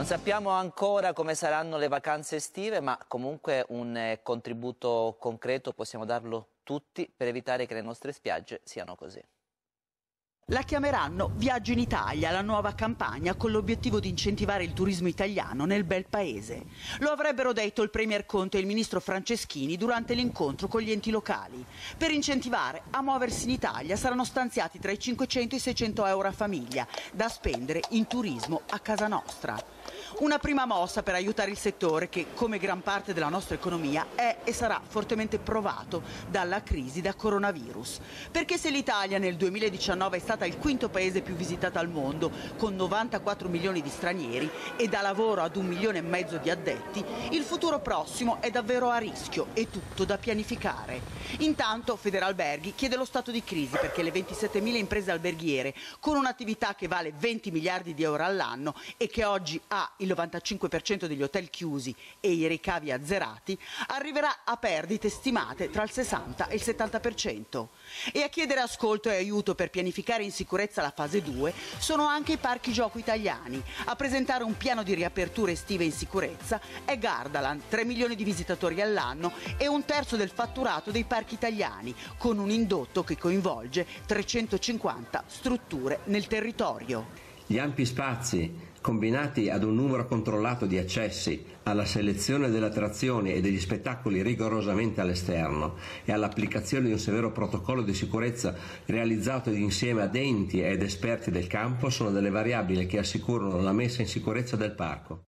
sappiamo ancora come saranno le vacanze estive, ma comunque un contributo concreto possiamo darlo tutti per evitare che le nostre spiagge siano così. La chiameranno Viaggio in Italia, la nuova campagna con l'obiettivo di incentivare il turismo italiano nel bel paese. Lo avrebbero detto il Premier Conte e il Ministro Franceschini durante l'incontro con gli enti locali. Per incentivare a muoversi in Italia saranno stanziati tra i 500 e i 600 euro a famiglia, da spendere in turismo a casa nostra. Una prima mossa per aiutare il settore che, come gran parte della nostra economia, è e sarà fortemente provato dalla crisi da coronavirus. Perché se l'Italia nel 2019 è stata il quinto paese più visitato al mondo, con 94 milioni di stranieri e dà lavoro ad 1,5 milioni di addetti, il futuro prossimo è davvero a rischio e tutto da pianificare. Intanto Federalberghi chiede lo stato di crisi perché le 27.000 imprese alberghiere, con un'attività che vale 20 miliardi di euro all'anno e che oggi ha il 95% degli hotel chiusi e i ricavi azzerati, arriverà a perdite stimate tra il 60 e il 70%. E a chiedere ascolto e aiuto per pianificare in sicurezza la fase 2 sono anche i parchi gioco italiani. A presentare un piano di riaperture estive in sicurezza è Gardaland, 3 milioni di visitatori all'anno e un terzo del fatturato dei parchi italiani, con un indotto che coinvolge 350 strutture nel territorio. Gli ampi spazi, combinati ad un numero controllato di accessi, alla selezione delle attrazioni e degli spettacoli rigorosamente all'esterno e all'applicazione di un severo protocollo di sicurezza realizzato insieme ad enti ed esperti del campo, sono delle variabili che assicurano la messa in sicurezza del parco.